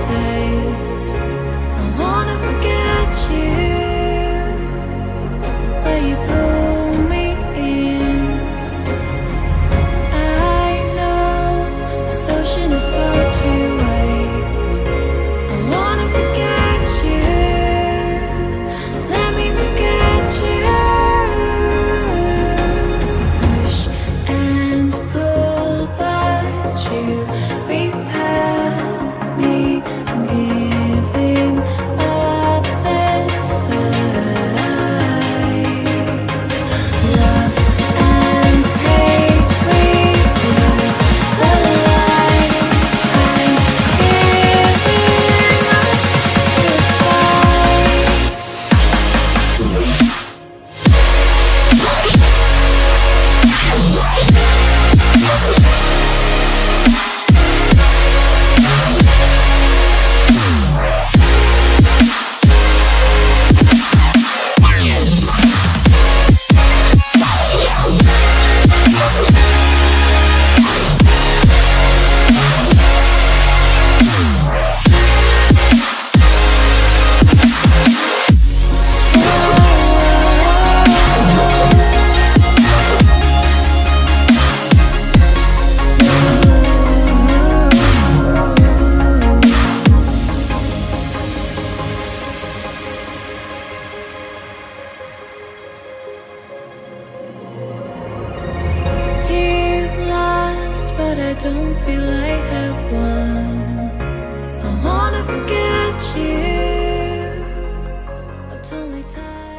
hesitate. I wanna forget you, but you pull me in. I know this ocean is far too wide. I wanna forget you, let me forget you. Push and pull, but you repel me. I'm giving up this fight. Love and hate, we've blurred the lines. I'm giving up this fight. You've lost, but I don't feel I have won. I wanna forget you, but only time.